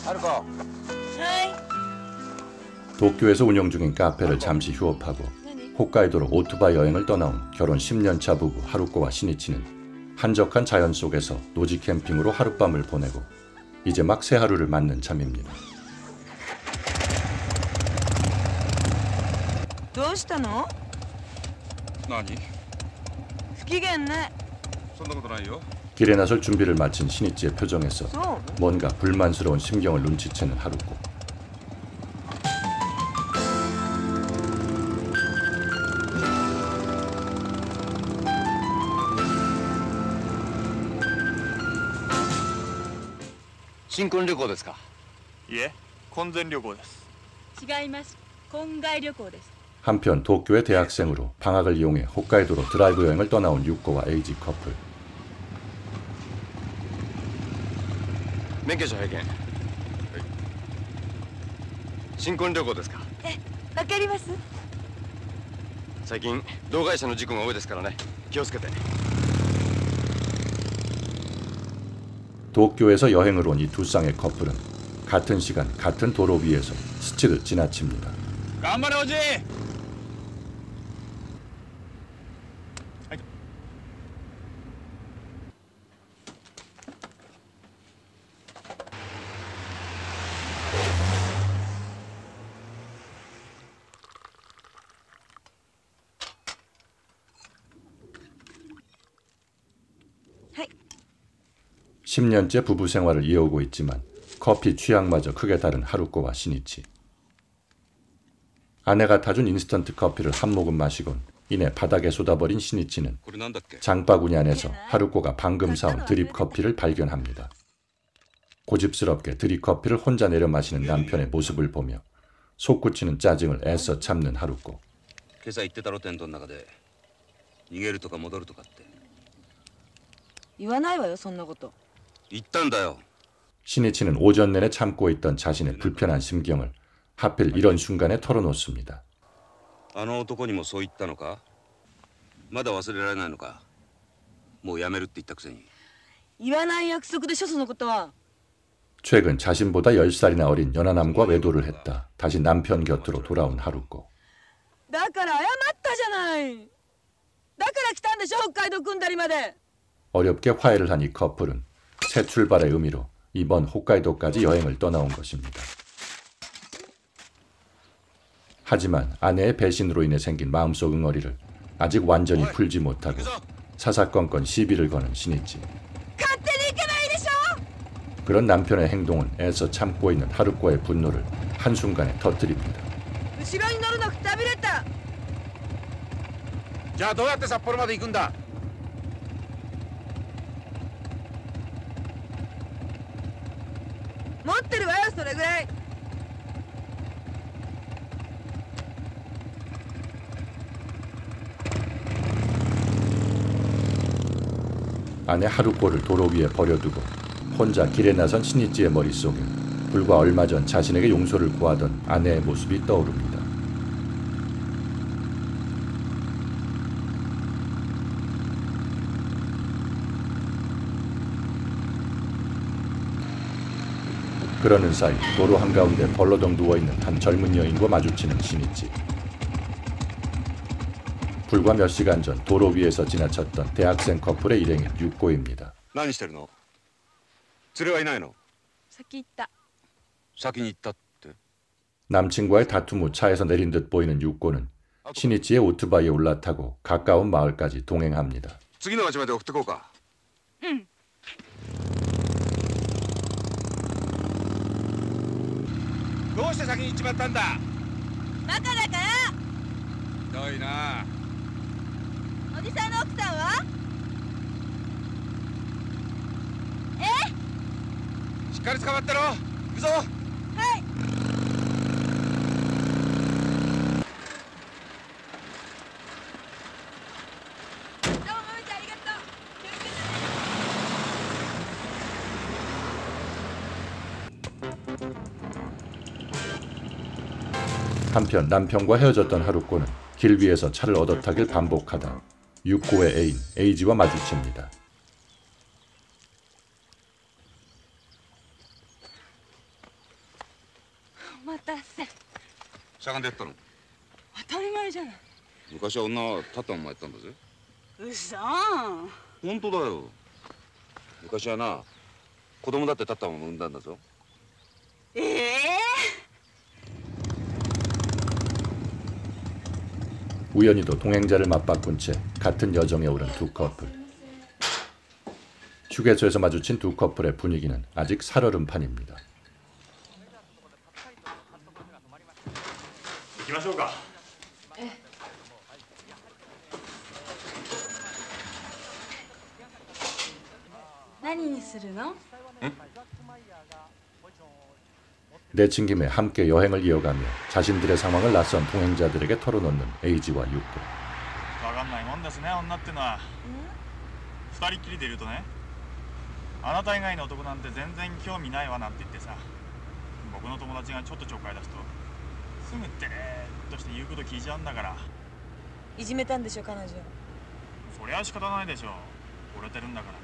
하루코. 도쿄에서 운영 중인 카페를 잠시 휴업하고 홋카이도로 오토바이 여행을 떠나온 결혼 10년차 부부 하루코와 시니치는 한적한 자연 속에서 노지 캠핑으로 하룻밤을 보내고 이제 막 새 하루를 맞는 참입니다. どうしたの？ 何？ 不機嫌ね。 そんなことないよ。 길에 나설 준비를 마친 시니치의 표정에서 뭔가 불만스러운 심경을 눈치채는 하루코. 신婚旅行ですか？ いえ、婚前旅行です。 違います。婚外旅行です。 한편 도쿄의 대학생으로 방학을 이용해 홋카이도로 드라이브 여행을 떠나온 유코와 에이지 커플. 免許証拝見。新婚旅行ですか？ わかります。 最近同会社の事故が多いですからね。気をつけて。 도쿄에서 여행을 온 이 두 쌍의 커플은 같은 시간 같은 도로 위에서 스치듯 지나칩니다. 頑張れおじい。 はい。 10년째 부부 생활을 이어오고 있지만 커피 취향마저 크게 다른 하루코와 시니치. 아내가 타준 인스턴트 커피를 한 모금 마시곤 이내 바닥에 쏟아버린 시니치는 장바구니 안에서 하루코가 방금 사온 드립 커피를 발견합니다. 고집스럽게 드립 커피를 혼자 내려 마시는 남편의 모습을 보며 솟구치는 짜증을 애써 참는 하루코. 今朝言ってたろテントの中で逃げるとか戻るとかって言わないわよそんなこと。 言ったんだよ。 시니치는 오전 내내 참고 있던 자신의 불편한 심경을 하필 이런 순간에 털어놓습니다. あの男にもそう言ったのか？まだ忘れられないのか？もうやめるって言ったくせに。 言わない約束でしょそのことは。 최근 자신보다 10살이나 어린 연하남과 외도를 했다. 다시 남편 곁으로 돌아온 하루코. だから謝ったじゃない。だから来たんでしょ北海道組んだりまで。 어렵게 화해를 한 이 커플은 새 출발의 의미로 이번 홋카이도까지 여행을 떠나온 것입니다. 하지만 아내의 배신으로 인해 생긴 마음속 응어리를 아직 완전히 풀지 못하고 사사건건 시비를 거는 시니치. 그런 남편의 행동은 애써 참고 있는 하루코의 분노를 한순간에 터뜨립니다. 後ろに乗るのくたびれた。 じゃあどうやって札幌まで行くんだ？ 持ってるわよそれぐらい。 아내 하루코를 도로 위에 버려두고 혼자 길에 나선 시니치의 머릿속에 불과 얼마 전 자신에게 용서를 구하던 아내의 모습이 떠오릅니다. 그러는 사이 도로 한가운데 벌러덩 누워있는 한 젊은 여인과 마주치는 시니치. 불과 몇 시간 전 도로 위에서 지나쳤던 대학생 커플의 일행인 유코입니다. 何してるの？連れはいないの？ 先行った。 先に行ったって。 남친과의 다툼 후 차에서 내린 듯 보이는 유코는 시니치의 오토바이에 올라타고 가까운 마을까지 동행합니다. 次の町まで送ってこうか。 うん。 どうして先に行っちまったんだ？ バカだから。 ひどいな。 おじさんの奥さんは？ しっかり捕まってろ。行くぞ。 はい。 한편 남편과 헤어졌던 하루코는 길 위에서 차를 얻어타길 반복하다 유코의 애인 에이지와 しゃがんでやったの？ 当たり前じゃない。 昔は女は立ったままやったんだぜ。 うそ本当だよ。昔はな、子供だって立ったまま産んだんだぞ。 우연히도 동행자를 맞바꾼 채 같은 여정에 오른 두 커플. 휴게소에서 마주친 두 커플의 분위기는 아직 살얼음판입니다. 行きましょうか。 何にするの？ 내친 김에 함께 여행을 이어가며 자신들의 상황을 낯선 동행자들에게 털어놓는 에이지와 유코. わかんないもんですね、女ってのは。二人っきりでいるとね、あなた以外の男なんて全然興味ないわなんて言ってさ、僕の友達がちょっとちょっかい出すとすぐデレーっとして言うこと聞いちゃうんだから。 いじめたんでしょ彼女。 そりゃ仕方ないでしょ、惚れてるんだから。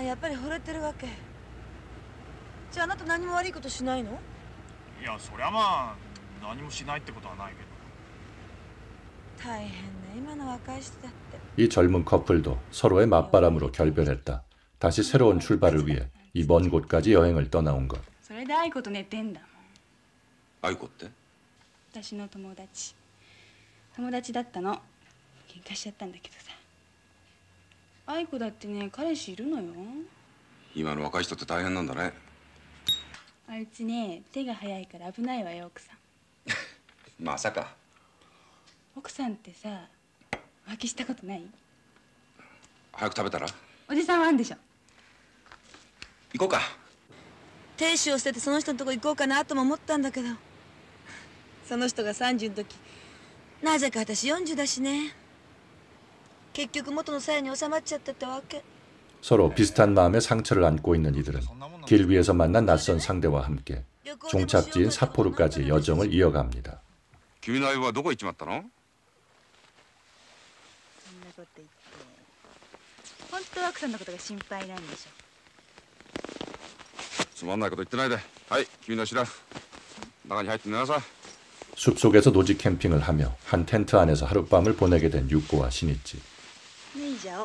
あ、やっぱり惚れてるわけ。じゃああなた何も悪いことしないの？ いや、そりゃまあ何もしないってことはないけど。 大変ね今の若い人だって。 이 젊은 커플도 서로의 맞바람으로 결별했다. 다시 새로운 출발을 위해 이 먼 곳까지 여행을 떠나온 것. それで愛子と寝てんだもん。 愛子って？ 私の友達。友達だったの。喧嘩しちゃったんだけどさ。愛子だってね、彼氏いるのよ。 今の若い人って大変なんだね。 あいつね、手が早いから危ないわよ、奥さん。 まさか。 奥さんってさ、浮気したことない？ 早く食べたら？ おじさんはあんでしょ。 行こうか。 亭主を捨ててその人のとこ行こうかなとも思ったんだけど、その人が30の時、なぜか私40だしね。結局元の鞘に収まっちゃったってわけ。 서로 비슷한 마음의 상처를 안고 있는 이들은 길 위에서 만난 낯선 상대와 함께 종착지인 사포르까지 여정을 이어갑니다. 君の相棒はどこ行っちまったの？ そんなこと言って。本当は奥さんのことが心配なんでしょ。 つまんないこと言ってないで。はい、君の知らん。中に入って寝なさい。 숲속에서 노지 캠핑을 하며 한 텐트 안에서 하룻밤을 보내게 된 유코와 신이치. 脱いじゃお。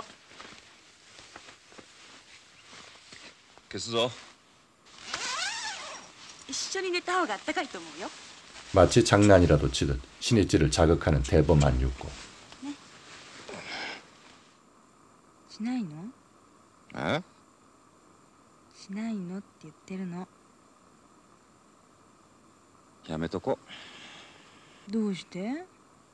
消すぞ。 一緒に寝た方があったかいと思うよ。 마치 장난이라도 치듯 신이치를 자극하는 대범한 유코. しないの？ え？ しないのって言ってるの。 やめとこ。 どうして？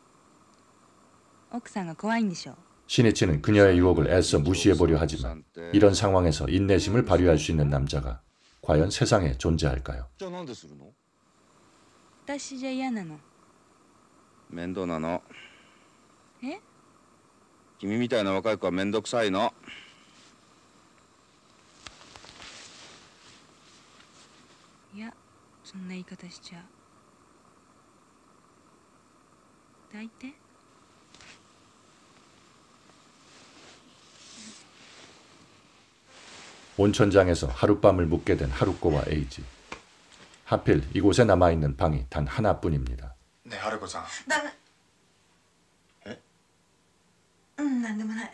奥さんが怖いんでしょ。 신이치는 그녀의 유혹을 애써 무시해보려 하지만 이런 상황에서 인내심을 발휘할 수 있는 남자가 과연 세상에 존재할까요? じゃあなんでするの？ 私じゃ嫌なの。 面倒なの。 え？ 君みたいな若い子は面倒くさいの。 いや、そんな言い方しちゃう。抱いて。 온천장에서 하룻밤을 묵게 된 하루코와 에이지. 하필 이곳에 남아있는 방이 단 하나뿐입니다. 네, 하루코さん。 だめ。え？なんでもない。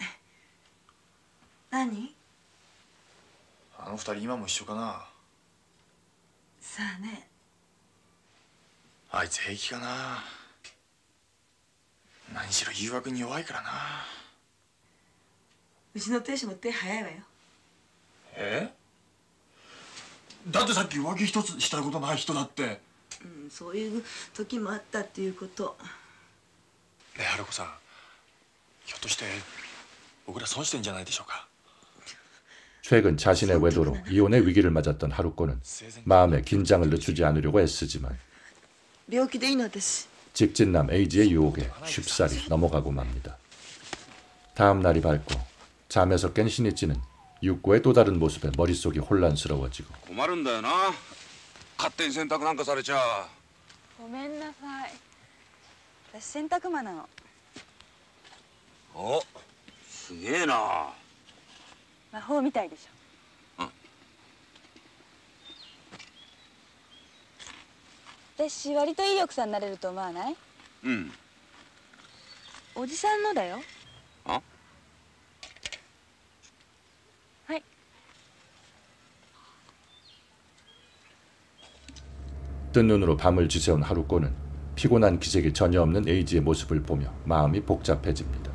何？ あの二人今も一緒かな。 さあね。 あいつ平気かな。何しろ誘惑に弱いからな。 うちの亭主も手早いわよ。 え？だってさっき浮気一つしたことない人だって。 そういう時もあったっていうこと。 ねえ、ハルコさん、ひょっとして僕ら損してんじゃないでしょうか。 최근 자신의 외도로 이혼의 위기를 맞았던 하루코는 마음의 긴장을 늦추지 않으려고 애쓰지만 직진남 에이지의 유혹에 쉽사리 넘어가고 맙니다. 다음 날이 밝고 잠에서 깬 신이치는 유코의 또 다른 모습에 머릿속이 혼란스러워지고 困るんだよな。勝手に洗濯なんかされちゃ。 ごめんなさい。私洗濯魔なの。 お、すげえな。 魔法みたいでしょ。 うん。 私割といい奥さんになれると思わない？ うん。 おじさんのだよ。 あ？ はい。 뜬 눈으로 밤을 지새운 하루꼬는 피곤한 기색이 전혀 없는 에이지의 모습을 보며 마음이 복잡해집니다.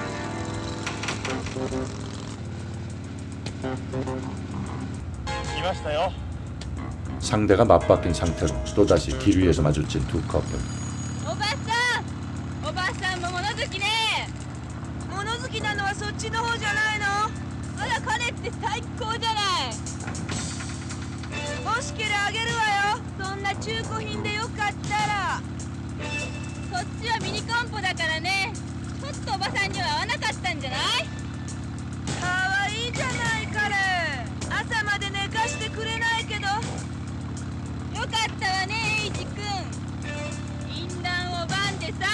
상대가 맞바뀐 상태로 또다시 길 위에서 마주친 두 커플. おばさん、おばさんも物好きね。 物好きなのはそっちの方じゃないの？ あら彼って最高じゃない。 欲しけりゃあげるわよ。そんな中古品でよかったら。 そっちはミニコンポだからね。ちょっとおばさんには合わなかったんじゃない？ かわいいじゃない彼。朝まで寝かしてくれないけど。 よかったわねエイジ君。淫乱をばんでさ。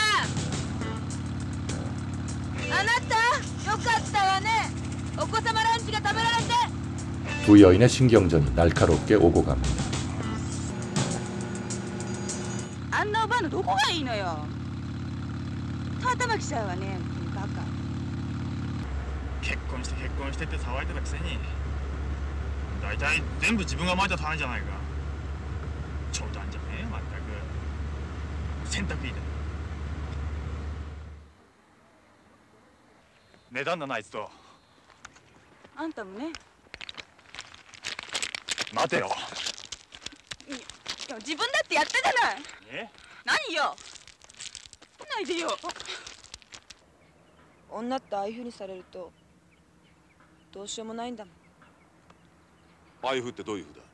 あなたよかったわね。お子様ランチが食べられて。 두 여인의 신경전이 날카롭게 오고 갑니다. あんなおばあのどこがいいのよ。川玉木さんはね、バカ。 結婚してって騒いでたくせに、大体全部自分がまいた種じゃないか。冗談じゃねえよまったく。洗濯いいだ。値段だなあいつと。 あんたもね。 待てよ。 いや自分だってやったじゃない。 え？ 何よ。来ないでよ。 女ってああいう風にされるとどうしようもないんだもん。 ああいう風ってどういう風だ？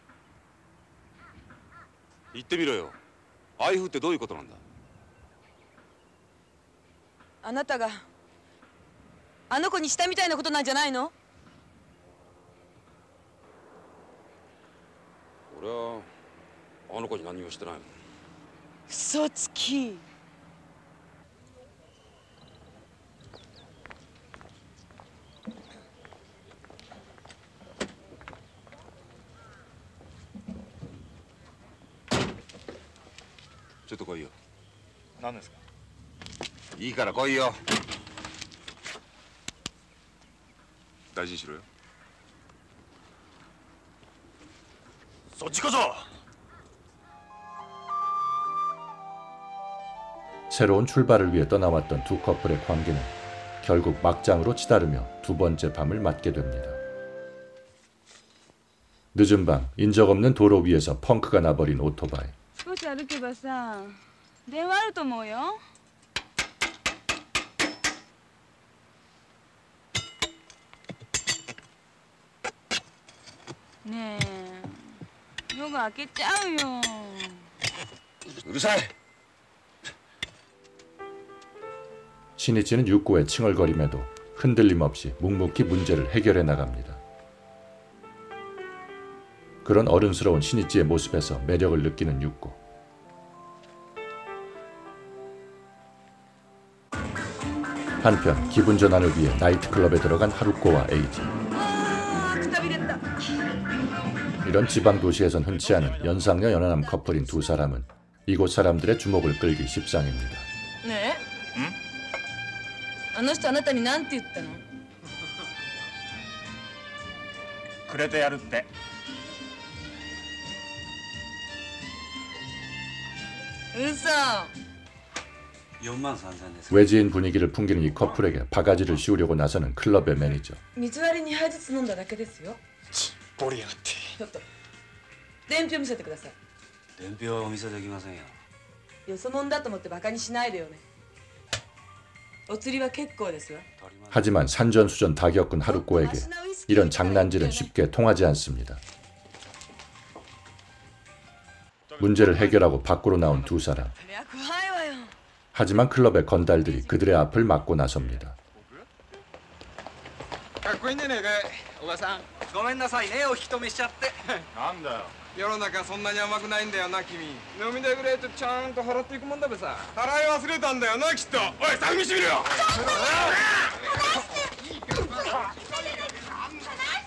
言ってみろよ。ああいう風ってどういうことなんだ？ あなたがあの子にしたみたいなことなんじゃないの？ 俺はあの子に何もしてないもん。 嘘つき。 ちょっと来いよ。 何ですか？ いいから来いよ。大事にしろよ。 そっちこそ。 새로운 출발을 위해 떠나왔던 두 커플의 관계는 결국 막장으로 치달으며 두 번째 밤을 맞게 됩니다. 늦은 밤 인적 없는 도로 위에서 펑크가 나버린 오토바이. 少し歩けばさ、電話あると思うよ。ねえ、夜が明けちゃうよ。 うるさい。 신이치는 육고에 칭얼거림에도 흔들림 없이 묵묵히 문제를 해결해 나갑니다. 그런 어른스러운 신이치의 모습에서 매력을 느끼는 육고. 한편 기분 전환을 위해 나이트클럽에 들어간 하루코와 에이지. 이런 지방 도시에선 흔치 않은 연상녀 연하남 커플인 두 사람은 이곳 사람들의 주목을 끌기 십상입니다. 네? あの人あなたに何て言ったの？ くれてやるって。 嘘。 43,000です。 외지인 분위기를 풍기는 이 커플에게 바가지를 씌우려고 나서는 클럽의 매니저. 水割り2杯ずつ飲んだだけですよ。 ボリやがって。 ちょっと伝票見せてください。 伝票はお見せできませんよ。 よそもんだと思ってバカにしないでよね。お釣りは結構ですわ。 하지만 산전수전 다 겪은 하루코에게 이런 장난질은 쉽게 통하지 않습니다. 문제를 해결하고 밖으로 나온 두 사람. 하지만 클럽의 건달들이 그들의 앞을 막고 나섭니다. かっこいいんじゃねえかいおばさん。ごめんなさいねお引き止めしちゃって。 なんだよ。 世の中そんなに甘くないんだよな君。飲み代ぐらいとちゃんと払っていくもんだべさ。 払い忘れたんだよなきっと。おい探してみろよ。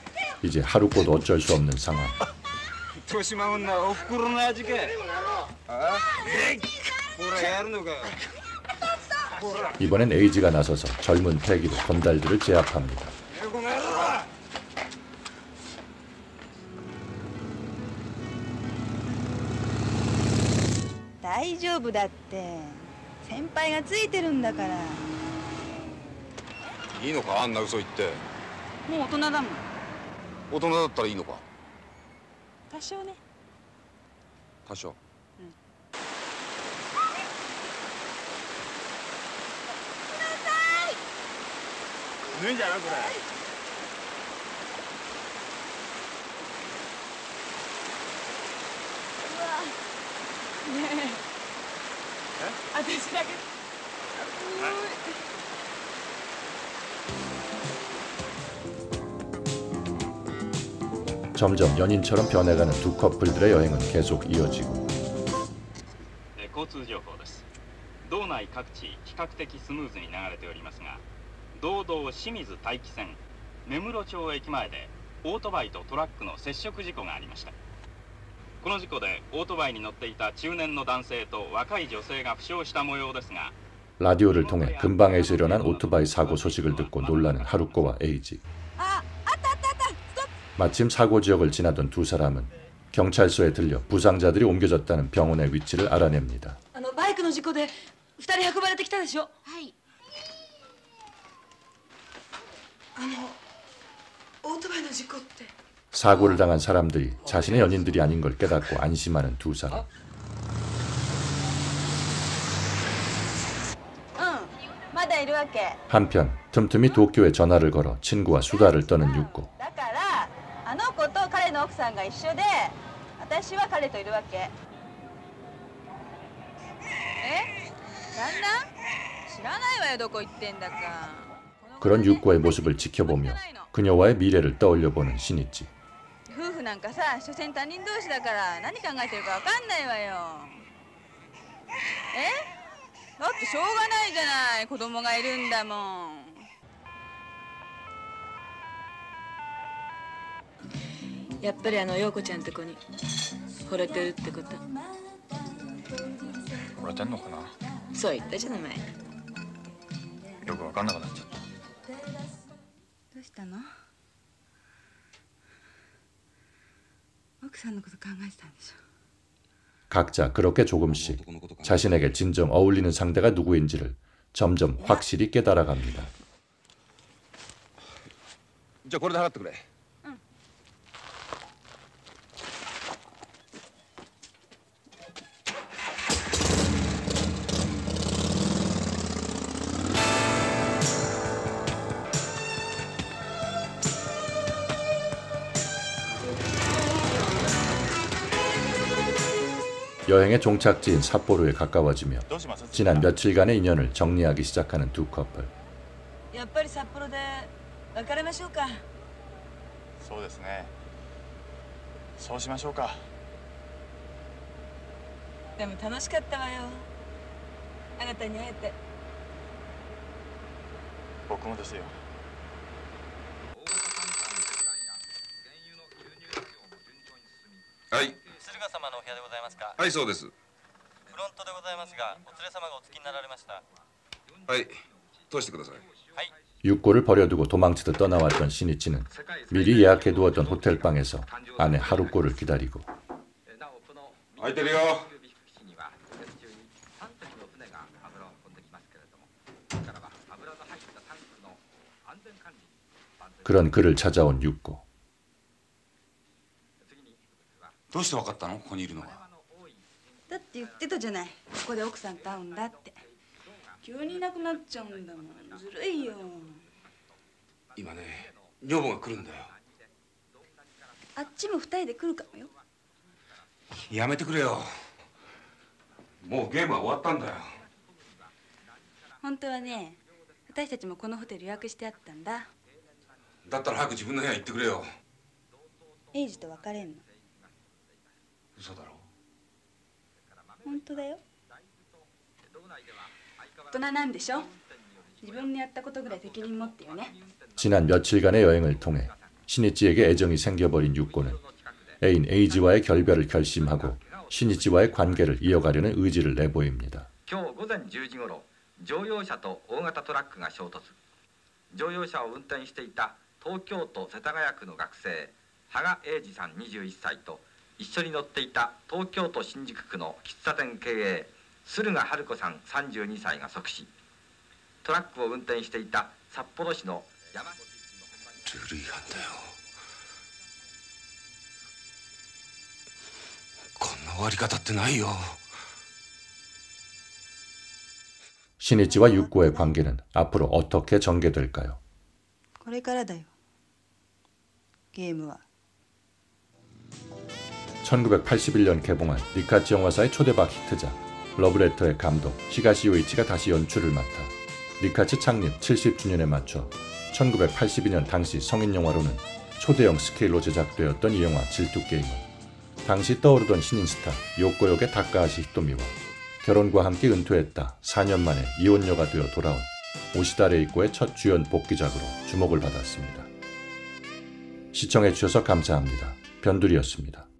이제 하루코도 어쩔 수 없는 상황. 豊島女おふくろの味かい。 이번엔 에이지가 나서서 젊은 패기로 건달들을 제압합니다. 大丈夫だって先輩がついてるんだから。 いいのかあんな嘘言って。 もう大人だもん。 大人だったらいいのか。 多少ね。 多少。 脱いじゃなこれ。 ねえ。私だけ。 점점 연인처럼 변해가는 두 커플들의 여행은 계속 이어지고 交通情報です。道内各地比較的スムーズに流れておりますが、道道清水大気線目室町駅前でオートバイとトラックの接触事故がありました。この事故でオートバイに乗っていた中年の男性と若い女性が負傷した模様ですが 라디오를 통해 근방에서 일어난 오토바이 사고 소식을 듣고 놀라는 하루코와 에이지. 마침 사고 지역을 지나던 두 사람은 경찰서에 들려 부상자들이 옮겨졌다는 병원의 위치를 알아냅니다. バイクの事故で2人運ばれてきたでしょ。はい。オートバイの事故って。 사고를 당한 사람들이 자신의 연인들이 아닌 걸 깨닫고 안심하는 두 사람. 한편 틈틈이 도쿄에 전화를 걸어 친구와 수다를 떠는 유코. 그런 유코의 모습을 지켜보며 그녀와의 미래를 떠올려보는 신이치. 夫婦なんかさ、所詮他人同士だから何考えてるかわかんないわよ。だってしょうがないじゃない、子供がいるんだもん。 やっぱり陽子ちゃんって子に惚れてるってこと。 惚れてんのかな。 そう言ったじゃない前。 よくわかんなくなっちゃった。 どうしたの？ 각자 그렇게 조금씩 자신에게 진정 어울리는 상대가 누구인지를 점점 확실히 깨달아갑니다. じゃあこれで払ってくれ。 여행의 종착지인 삿포로에 가까워지며 지난 며칠간의 인연을 정리하기 시작하는 두 커플. やっぱり札幌で別れましょうか。 そうですね。そうしましょうか。 でも楽しかったわよ。あなたに会えて。 僕もですよ。 はい。 駿河様のお部屋でございますか。 はい、そうです。 フロントでございますが、お連れ様がお着きになられました。 はい、通してください。 はい。 육고를 버려두고 도망치듯 떠나왔던 신이치는 미리 예약해두었던 호텔방에서 아내 하루코를 기다리고. 空いてるよ。 그런 그를 찾아온 육고. どうして分かったの？ここにいるのは。 だって言ってたじゃない。ここで奥さんと会うんだって。急にいなくなっちゃうんだもん。ずるいよ。 今ね、女房が来るんだよ。 あっちも二人で来るかもよ。 やめてくれよ。もうゲームは終わったんだよ。 本当はね、私たちもこのホテル予約してあったんだ。 だったら早く自分の部屋行ってくれよ。 エイジと別れんの。 嘘だろ。 本当だよ。大人なんでしょ。自分のやったことぐらい責任持ってよね。 지난 며칠간의 여행을 통해 신이치에게 애정이 생겨버린 육고는 애인 에이지와의 결별을 결심하고 신이치와의 관계를 이어가려는 의지를 내보입니다. 今日午前10時ごろ、乗用車と大型トラックが衝突。乗用車を運転していた東京都世田谷区の学生羽賀英二さん21歳と一緒に乗っていた東京都新宿区の喫茶店経営駿河春子さん32歳が即死。トラックを運転していた札幌市の山口ルール違反だよ。こんな終わり方ってないよ。 신이치와 육고의 관계는 앞으로 어떻게 전개될까요? これからだよ。ゲームは。 1981년 개봉한 니카치 영화사의 초대박 히트작 러브레터의 감독 히가시 요이치가 다시 연출을 맡아 니카치 창립 70주년에 맞춰 1982년 당시 성인 영화로는 초대형 스케일로 제작되었던 이 영화 질투게임은 당시 떠오르던 신인 스타 요코 역의 다카하시 히토미와 결혼과 함께 은퇴했다 4년 만에 이혼녀가 되어 돌아온 오시다 레이코의 첫 주연 복귀작으로 주목을 받았습니다. 시청해주셔서 감사합니다. 변두리였습니다.